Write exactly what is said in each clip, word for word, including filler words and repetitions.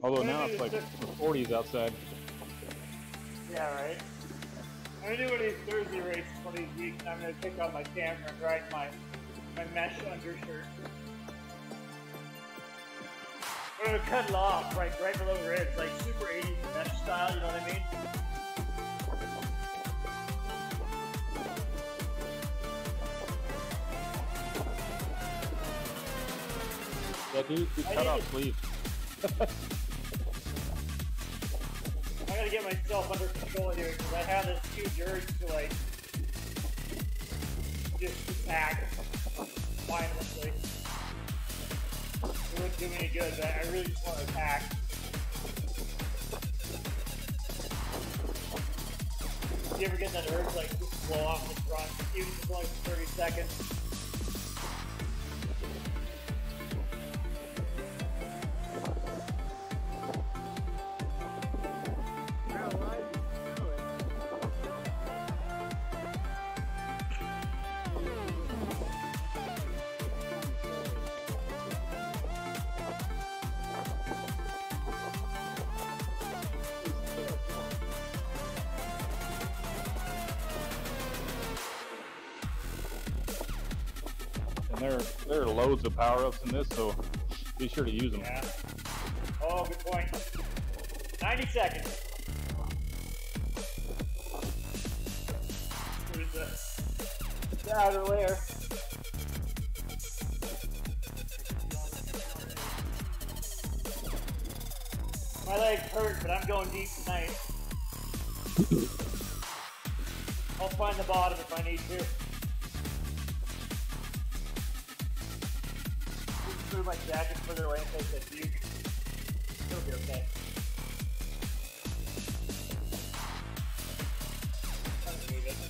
Although now it's like the forties outside. Yeah, right. I'm gonna do one of these Thursday races one of these weeks, and I'm gonna take out my camera and ride my my mesh undershirt. I'm gonna cut it off right right below the ribs, like super eighties mesh style. You know what I mean? Yeah, dude, you cut off sleeves. I gotta get myself under control here because I have this huge urge to like just attack mindlessly. It wouldn't do me any good, but I really just want to attack. Do you ever get that urge like just blow off the front, even if it's only for thirty seconds? There, there are loads of power-ups in this, so be sure to use them. Yeah. Oh, good point. ninety seconds. Here's the, the outer layer. My legs hurt, but I'm going deep tonight. I'll find the bottom if I need to. Move my jacket further away in case I puke. It'll be okay. I don't need it.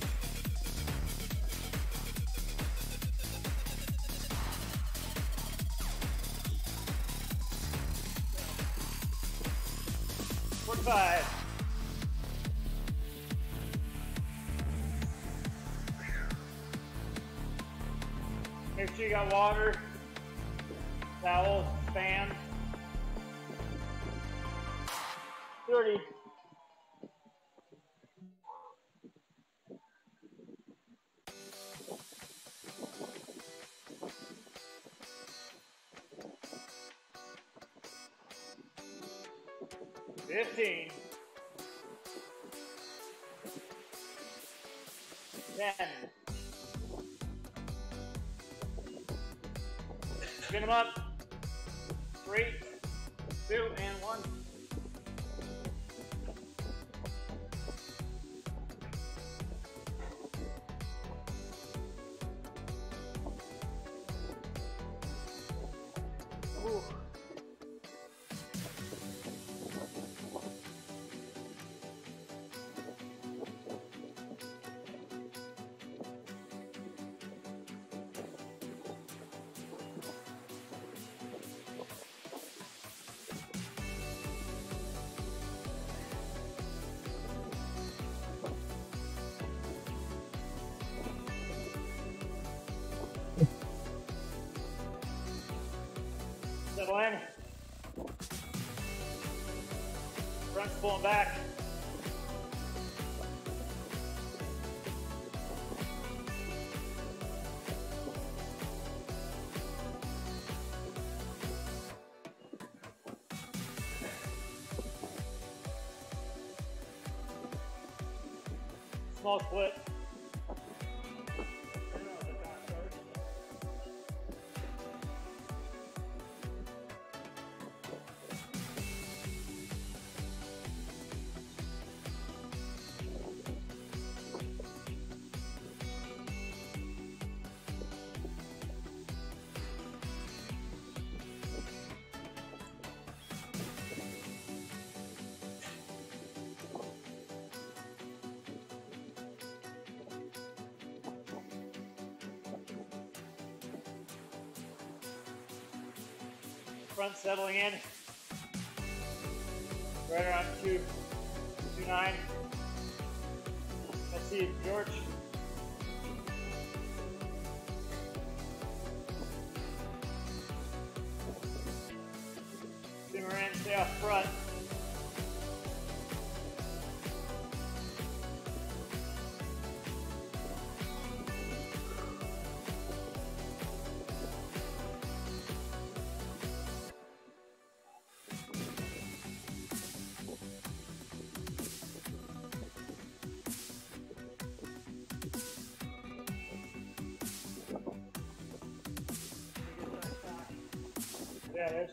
forty-five. Make sure you got water. Towel, fan. thirty. fifteen. ten. Spin them up. Three, two, and one. Ooh. Settle in. Front's pulling back. Small split. Front settling in. Right around two, two nine. Let's see, George. Simmer in, stay up front. Yeah, there's.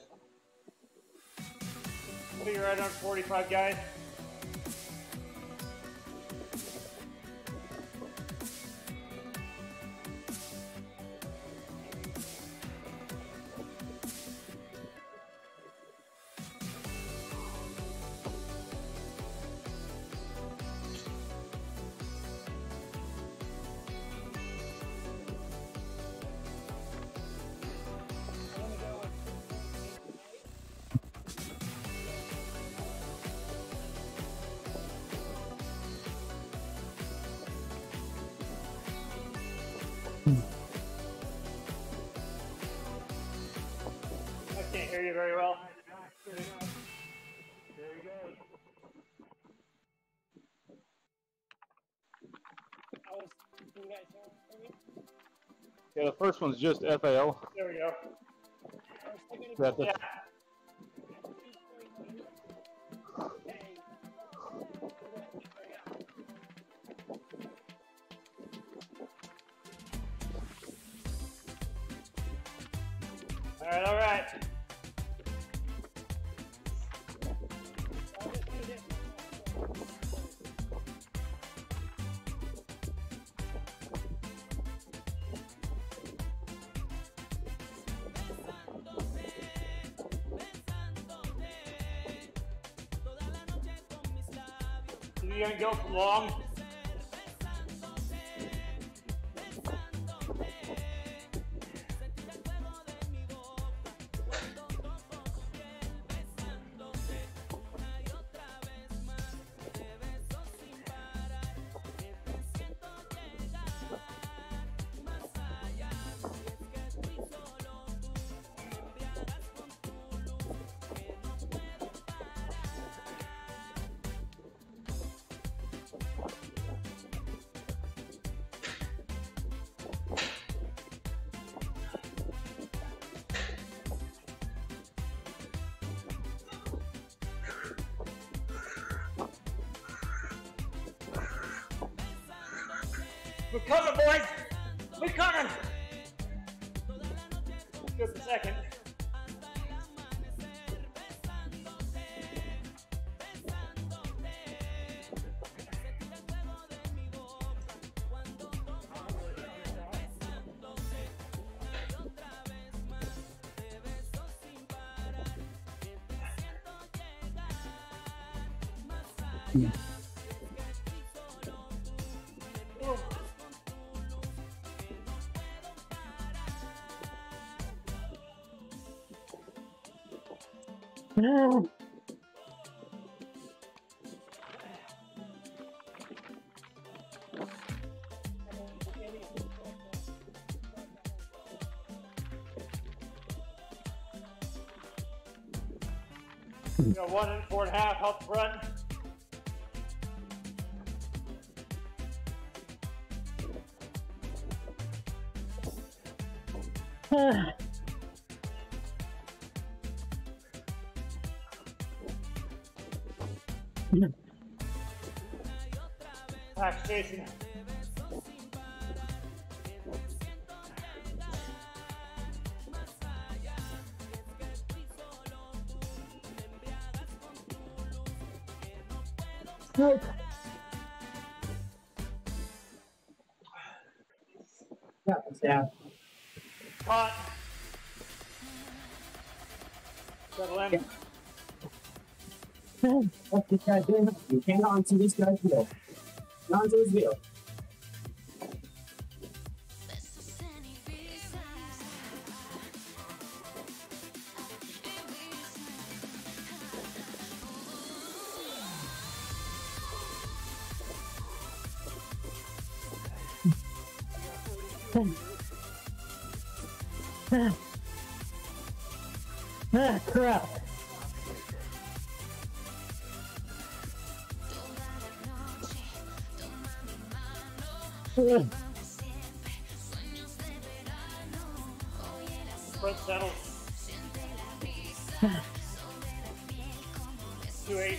I think you're right on forty-five, guys. I can't hear you very well. There you go. Yeah, the first one's just F A L. There we go. That's Yeah. All right, all right. You gonna go for long? We're coming, boys! We're coming! Just a second. Yeah. No. You got one and four and a half up front. Max chasing. Nope. That was down. Caught. Settle in. Yeah. What's this guy doing? You hang on to this guy's wheel. Hang on to his wheel. Ah, crap. Front settle. Two eight.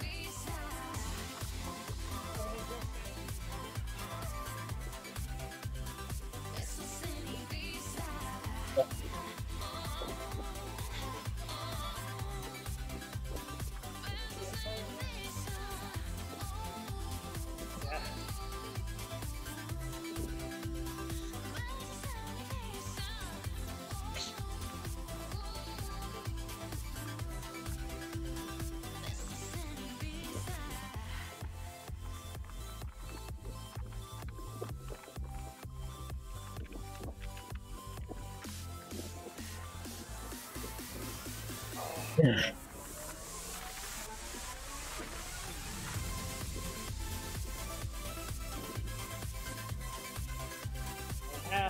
Yeah. Yeah.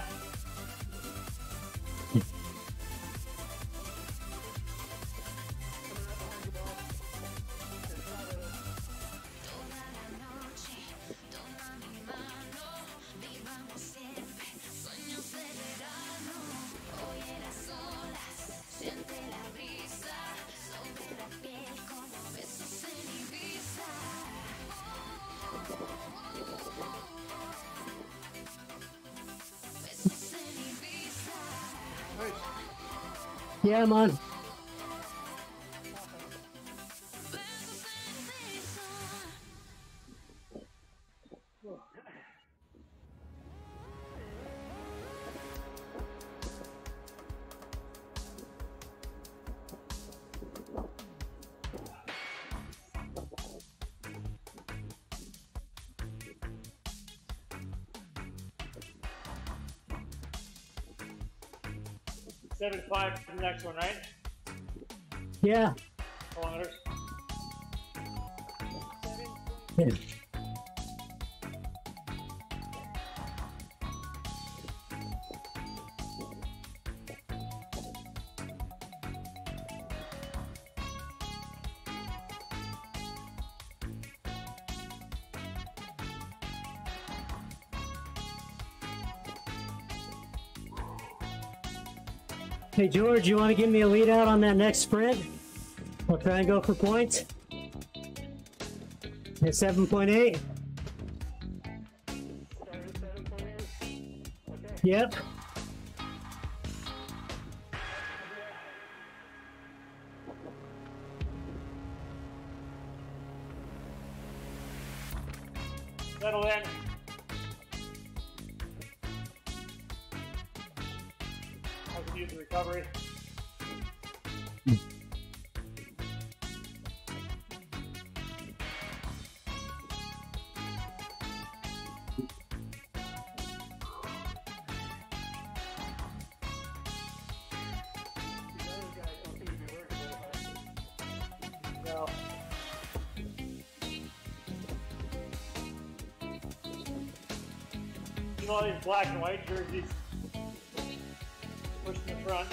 Yeah, I'm on. seventy-five for the next one, right? Yeah. Kilometers. Yeah. Hey George, you want to give me a lead out on that next sprint? I'll try and go for points. At seven point eight. Yep. Settle in. I can use the recovery. No. You know all these black and white jerseys pushing the front.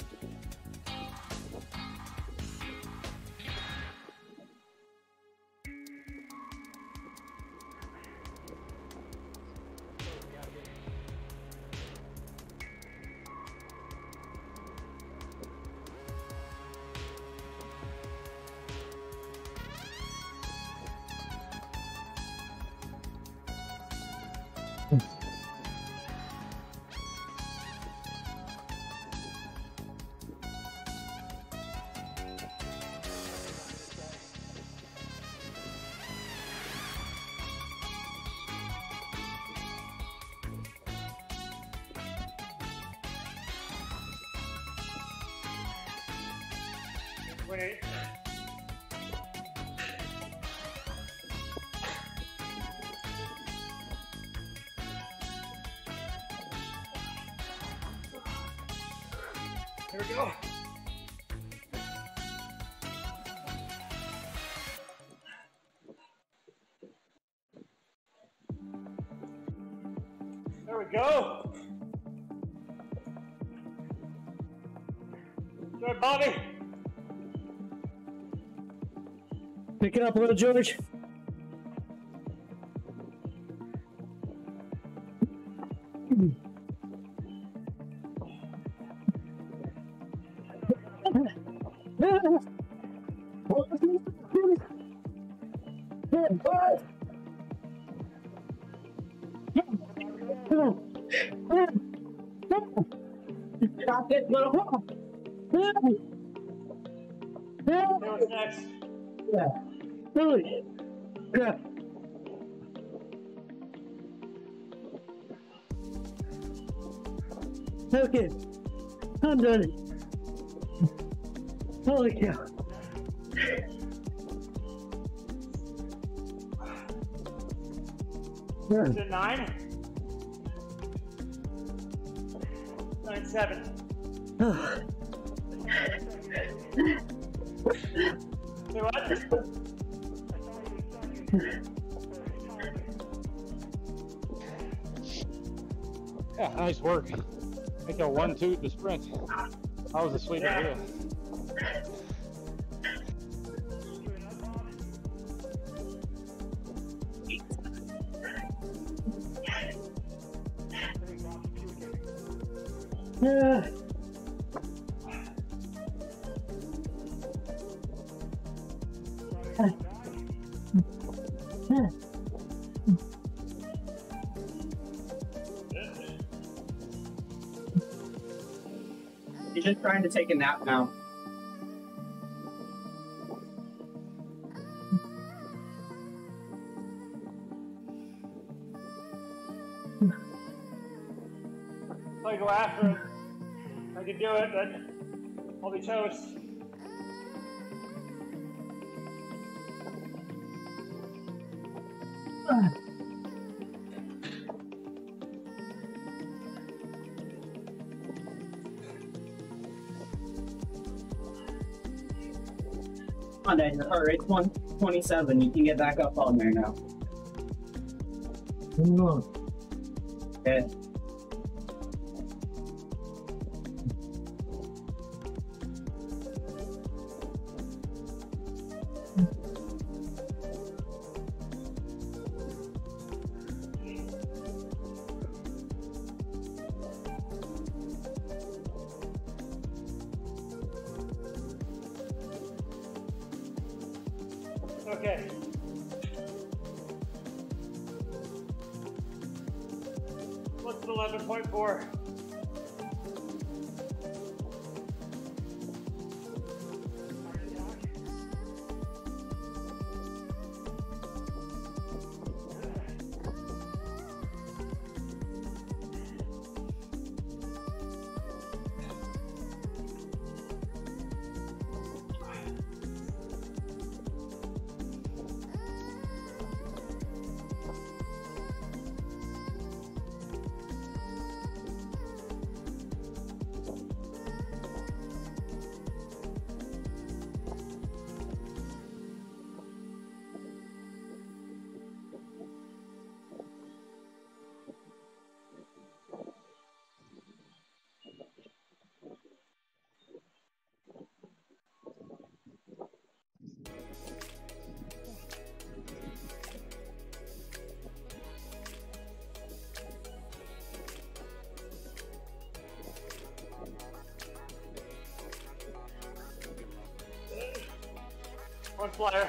Wait. Here we go. There we go. Good, Bobby. Pick it up a little, George. Stop it, little hole. What's next? Yeah. Really? Yeah. Okay. I'm done. Holy cow. Is it nine? Nine seven. Say what? Yeah, nice work. I think I one two the sprint. I was asleep Yeah. at the wheel. Yeah. He's just trying to take a nap now. If I go after it, I can do it, but I'll be toast. Come on, Dad, your heart rate's one twenty-seven. You can get back up on there now. Come on. Okay. Okay. What's eleven point four? One flyer.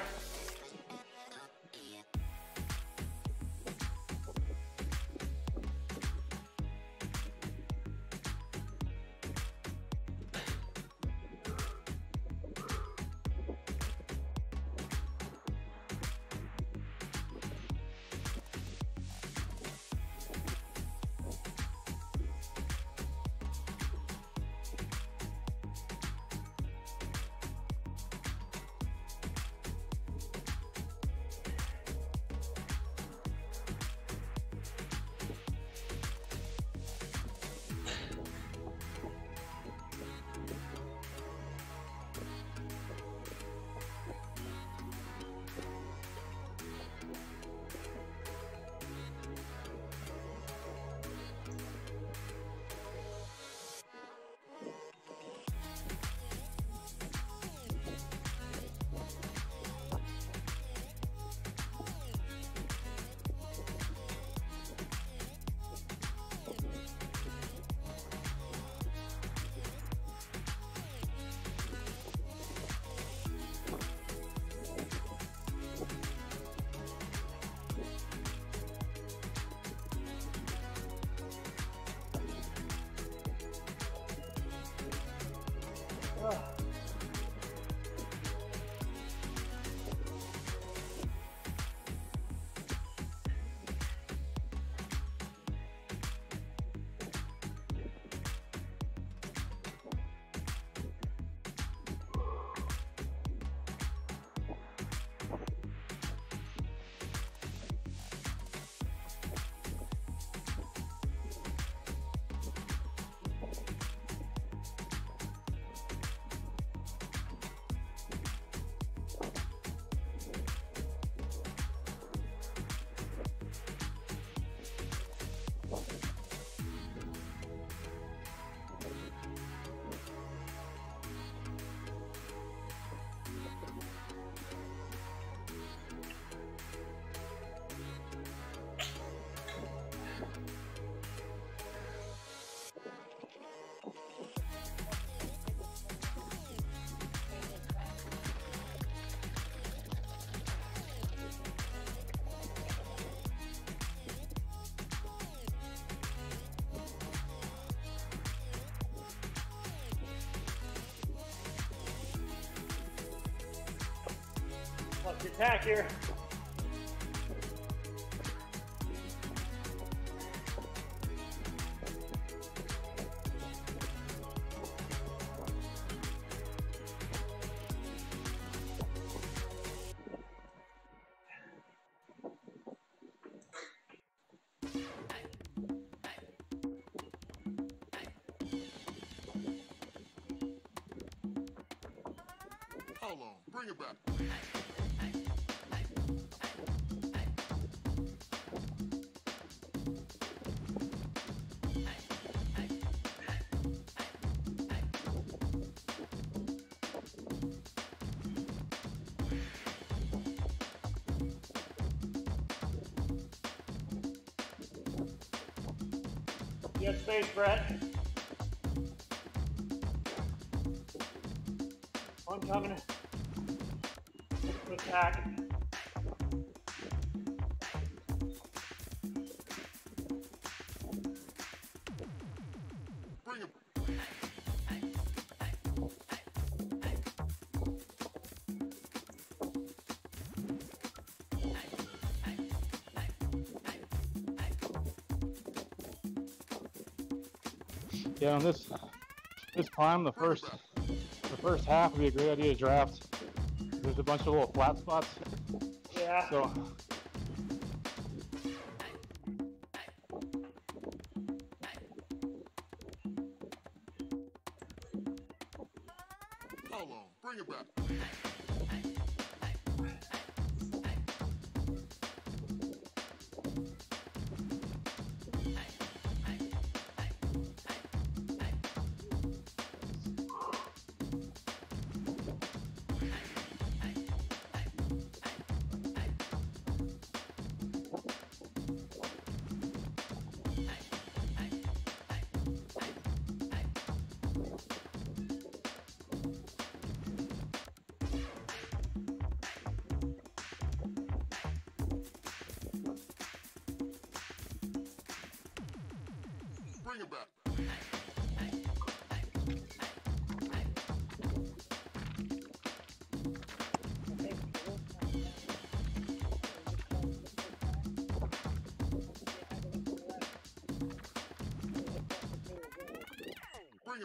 Ugh. What's your attack here? Hold on, bring it back. You have space, Brett. One coming. Attack. Bring it. Yeah, on this this climb, the first the first half would be a great idea to draft. There's a bunch of little flat spots. Yeah. So Hold on, bring it back. Bring it back. Bring it.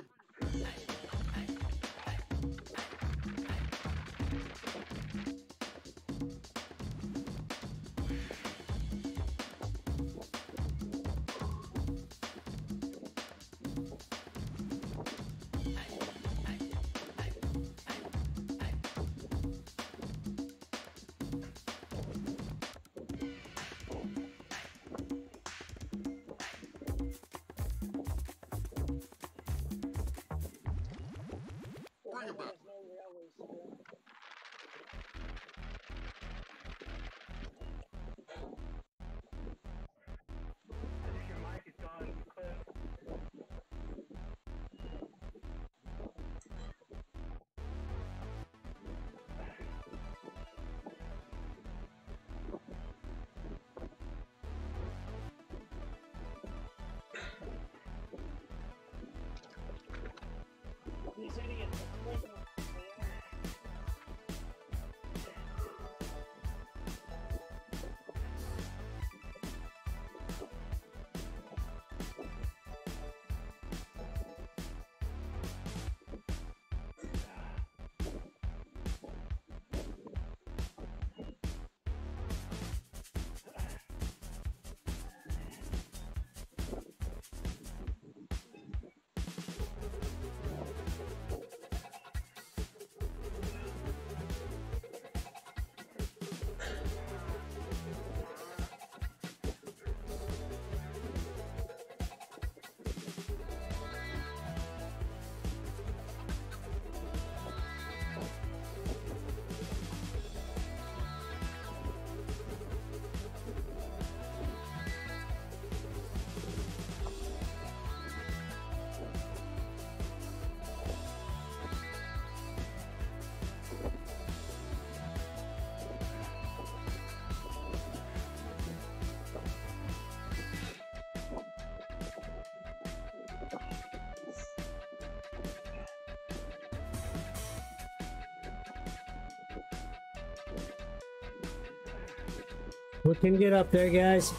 Looking good up there, guys.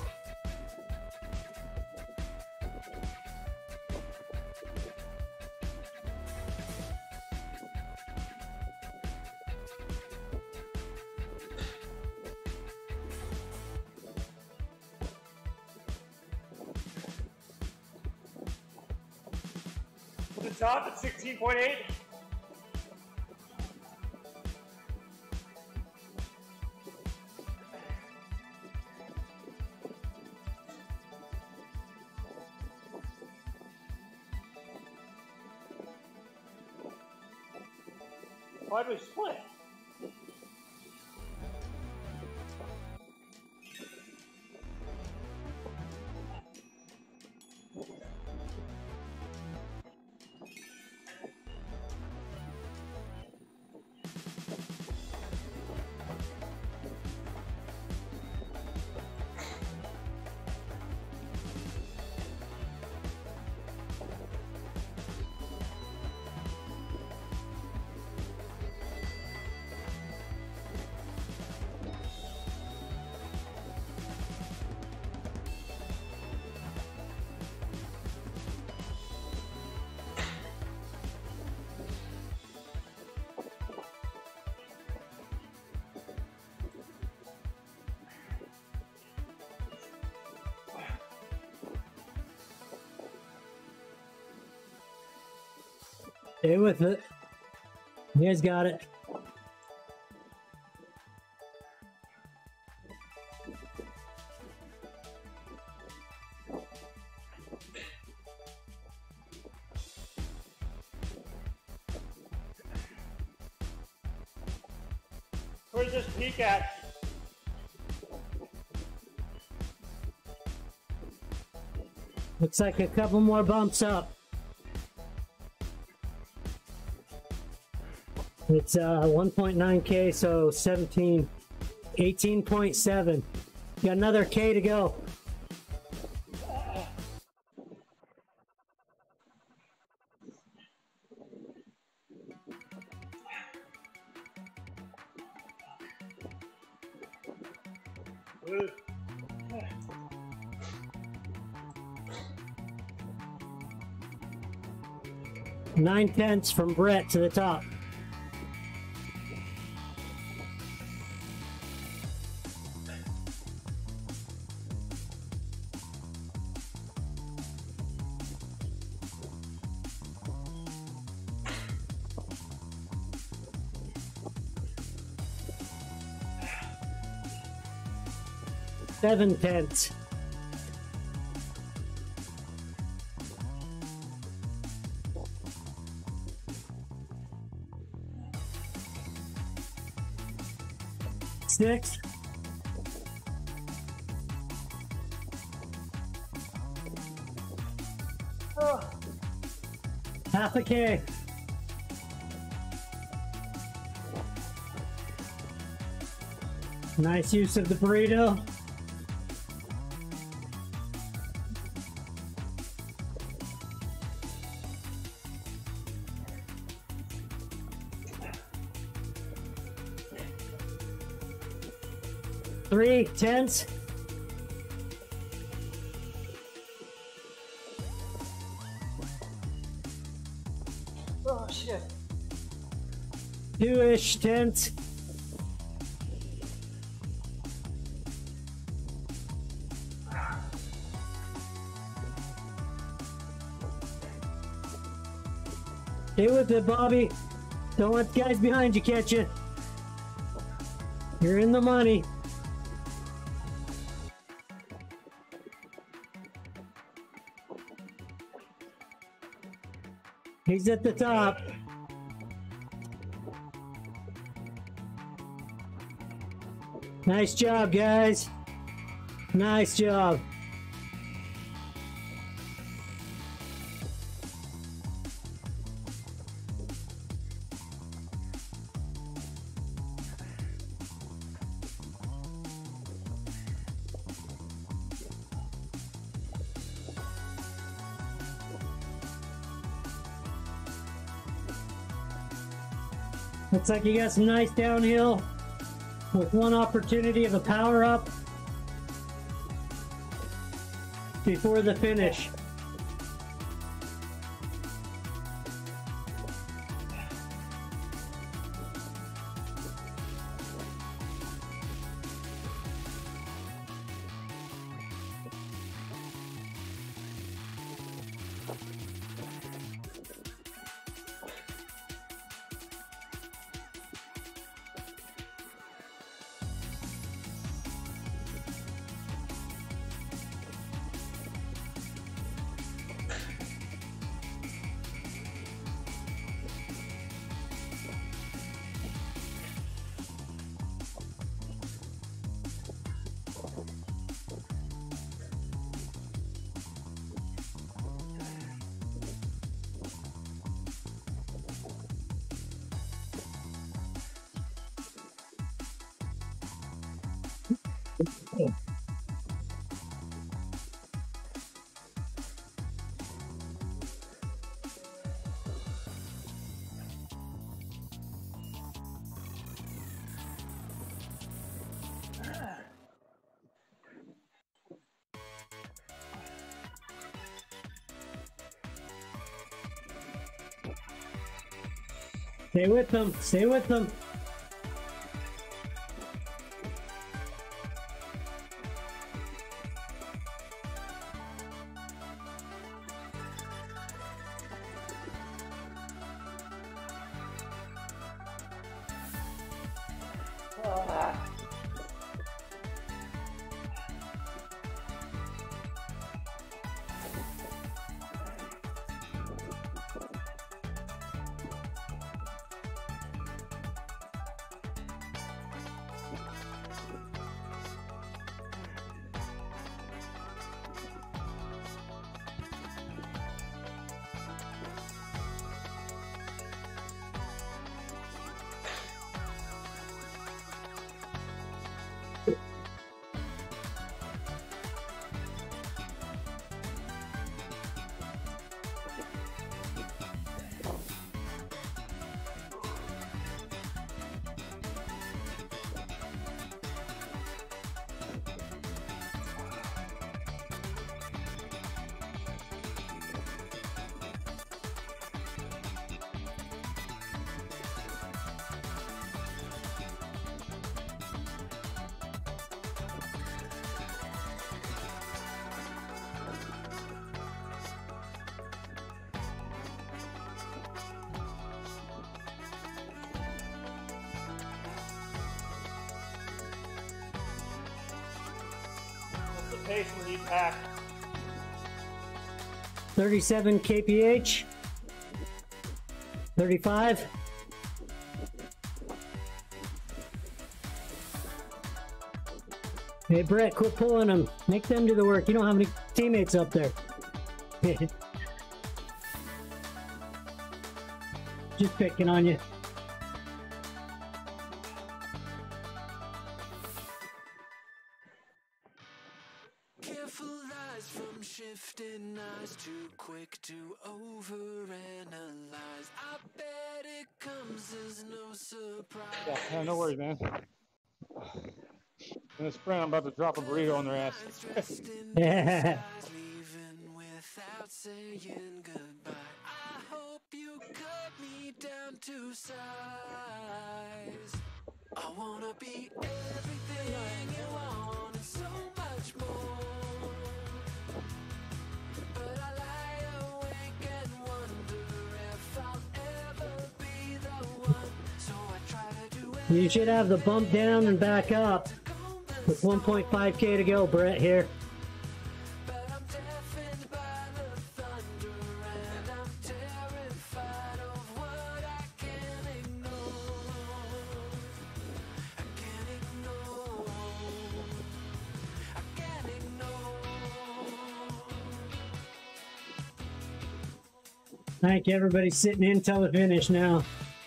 The top at sixteen point eight. Why do we split? Stay with it. You guys got it. Where's this peak at? Looks like a couple more bumps up. It's uh, one point nine K, so seventeen, eighteen point seven. Got another K to go. Nine tenths from Brett to the top. Seven tenths. Six. Oh. Half a K. Nice use of the burrito. Three tenths. Oh shit. Two-ish tenths. Stay with it, Bobby. Don't let the guys behind you catch you. You're in the money. He's at the top. Nice job, guys. Nice job. Looks like you got some nice downhill with one opportunity of a power up. before the finish. Stay with them. Stay with them. Pace when you pack. thirty-seven K P H. thirty-five. Hey Brett, quit pulling them. Make them do the work. You don't have any teammates up there. Just picking on you. Shifting eyes too quick to overanalyze. I bet it comes as no surprise. Yeah, yeah, no worries, man. In the sprint, I'm about to drop a burrito on their ass. Yeah. Leaving without saying goodbye. I hope you cut me down to size. I wanna be everything you want and so much more. But I lie awake and wonder if I'll ever be the one. So I try to do it. You should have the bump down and back up with one point five K to go, Brett, here. But I'm deafened by the thunder and I'm terrified of what I can't ignore. I can't ignore. I can't ignore. Thank you, everybody sitting in till the finish now.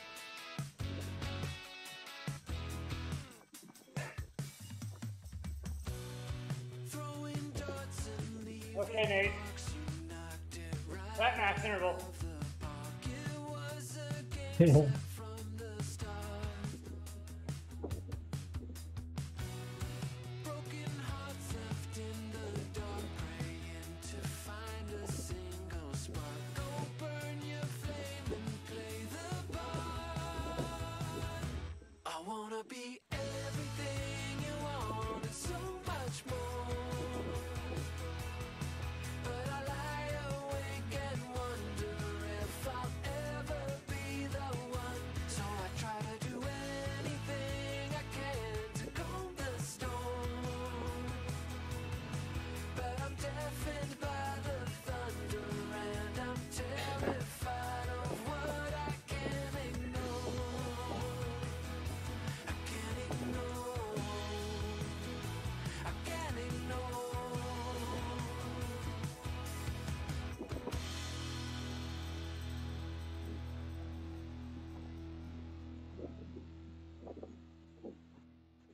Okay, Nate. That max interval.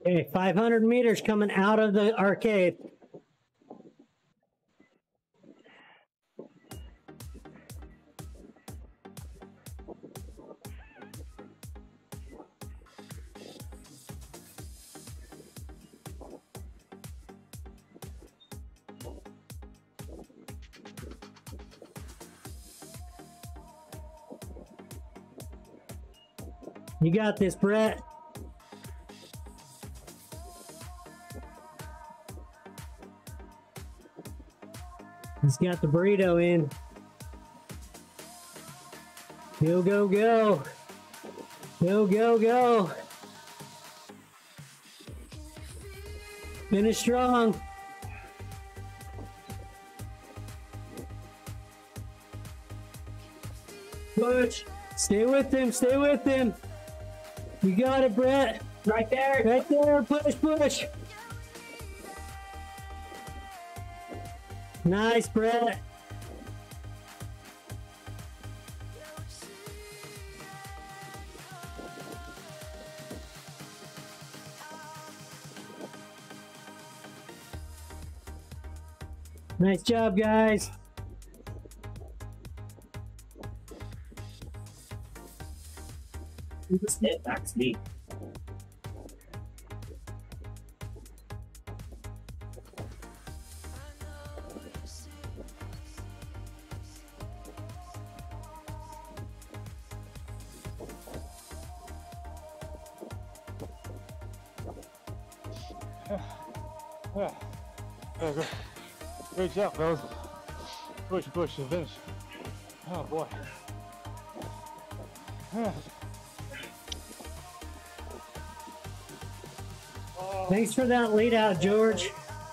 Okay, five hundred meters coming out of the arcade. You got this, Brett. He's got the burrito in. Go, go, go. Go, go, go. Finish strong. Push. Stay with him, stay with him. You got it, Brett. Right there. Right there, push, push. Nice, Brett. Nice job, guys. You just hit back speed. Yeah. Yeah, good. Great job, fellas. Push, push, and finish. Oh boy. Yeah. Thanks for that lead out, George.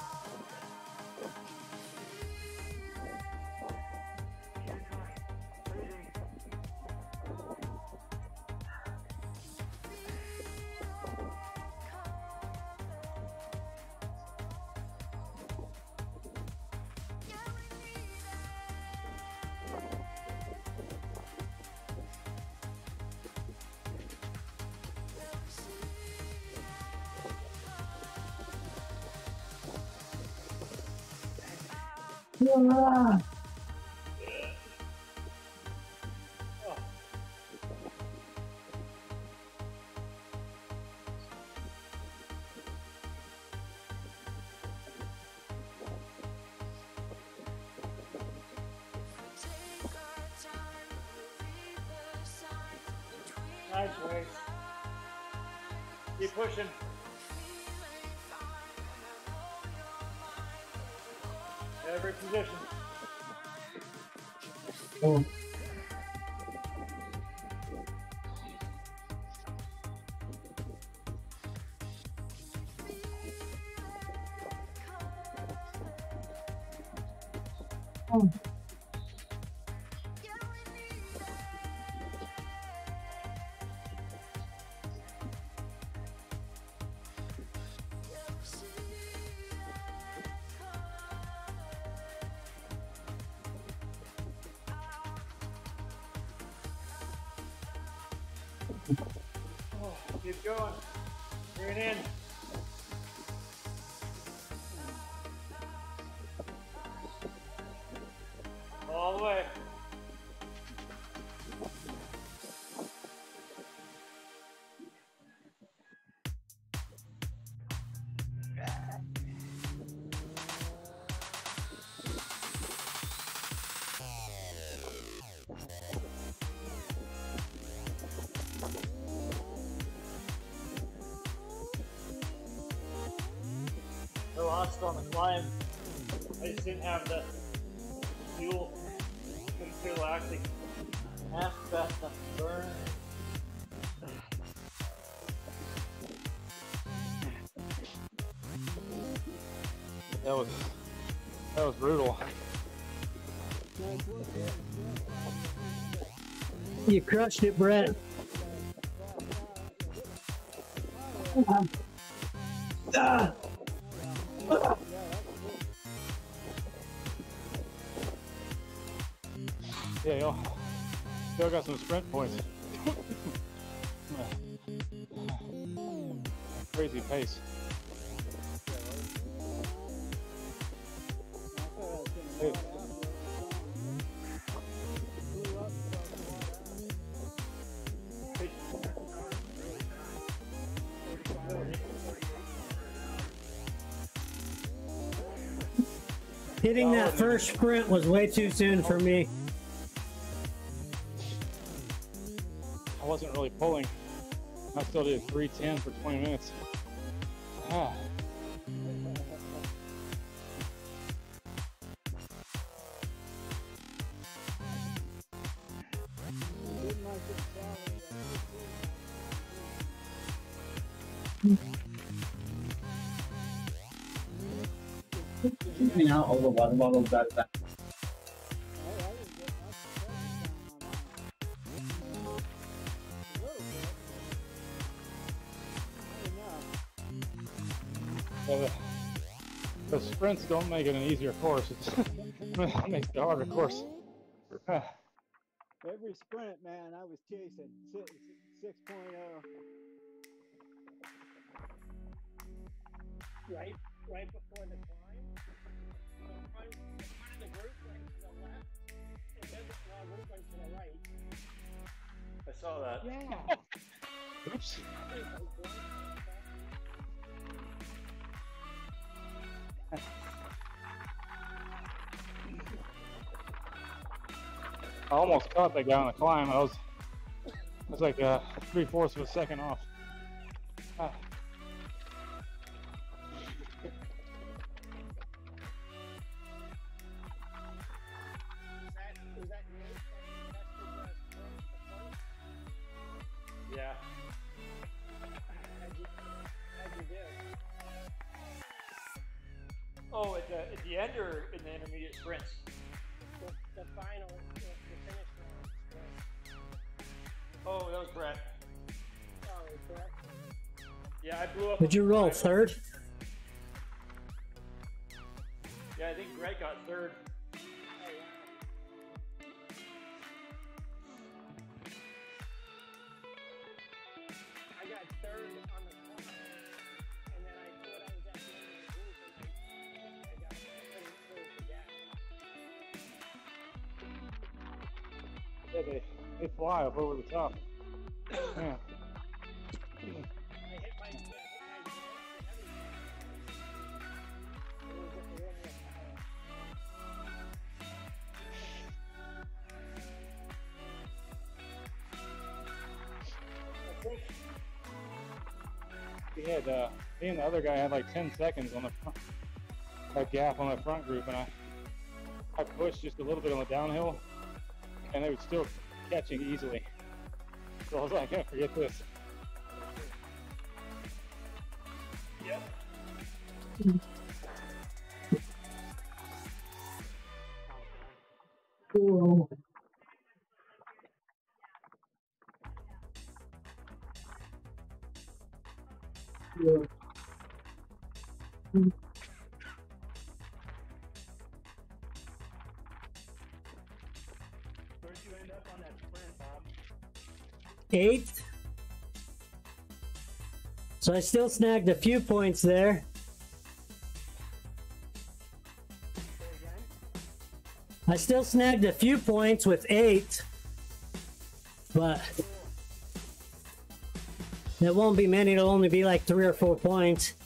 Yeah. Nice race. Keep pushing. Every position. Oh. Oh. Oh, keep going. Bring it in. All the way. I lost on the climb. I just didn't have the fuel. Couldn't feel lactic. Half fast enough to burn. That was that was brutal. You crushed it, Brett. Ah. Ah. Yeah, y'all, y'all got some sprint points. crazy pace. Hey. Hitting that first sprint was way too soon for me. I wasn't really pulling. I still did three ten for twenty minutes. Ah. Keeping out all the water bottles out of that. So the, the sprints don't make it an easier course. It's, it makes it a harder course. Every sprint, man, I was chasing six, six point oh. Right, right before the climb. The front, the front of the group went to the left, and then the small group went to the right. I saw that. Yeah. Oops. I almost caught that guy on the climb. I was, I was like uh, three fourths of a second off. Ah. Yeah. How'd you, how'd you do? Oh, at the, at the end or in the intermediate sprints? The, the final, the, the finish line sprint. Oh, that was Brett. Oh, correct. Yeah, I blew up. Did you roll third? Yeah, I think Greg got third. Oh, wow. I got third on the climb, and then I thought I was at the end of the group, and I, I got couldn't close the gap. Yeah, they, they fly up over the top. Yeah. I hit my, I hit my brakes and everything. It was just a real real power. I think He had, uh, he and the other guy had like ten seconds on the front, a gap on the front group, and I, I pushed just a little bit on the downhill, and they were still catching easily. So I was like, I can't forget this. Yep. Cool. Yeah. Where'd you end up on that sprint, Bob? Eighth. So I still snagged a few points there. say again. I still snagged a few points with eight, but it won't be many. It'll only be like three or four points.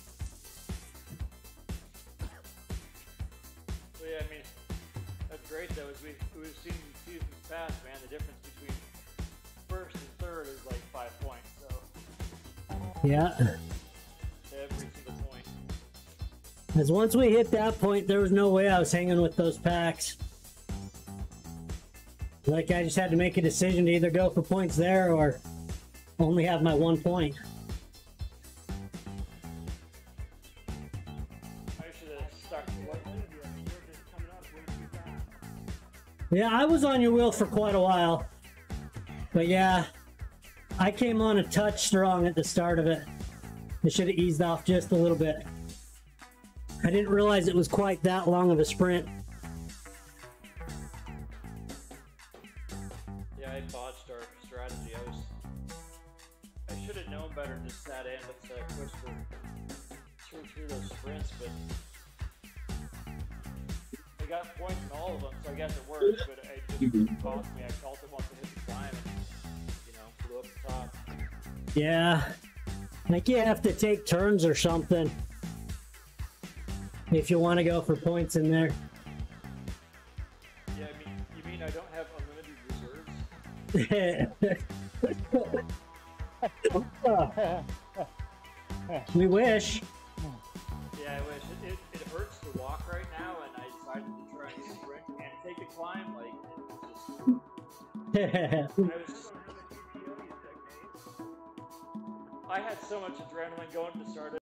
Well, yeah, I mean, that's great though. As we, we've seen in seasons past, man, the difference between first and third is like five points. So Yeah. every single point. Because once we hit that point, there was no way I was hanging with those packs. Like, I just had to make a decision to either go for points there or only have my one point. I should have stuck to what I mean, you're just coming up way too fast. Yeah, I was on your wheel for quite a while. But yeah, I came on a touch strong at the start of it. I should have eased off just a little bit. I didn't realize it was quite that long of a sprint. Yeah, I botched our strategy. I was, I should have have known better and just sat in, but uh, pushed for through through those sprints, but I got points in all of them, so I guess it worked. But it just cost me. I felt it once I hit the climb, and you know, flew up the top. Yeah, like you have to take turns or something if you want to go for points in there. Yeah, I mean, you mean I don't have unlimited reserves? We wish. Yeah, I wish. It, it, it hurts to walk right now, and I decided to try and sprint and take the climb. Like, it was just, I was. I had so much adrenaline going to the start of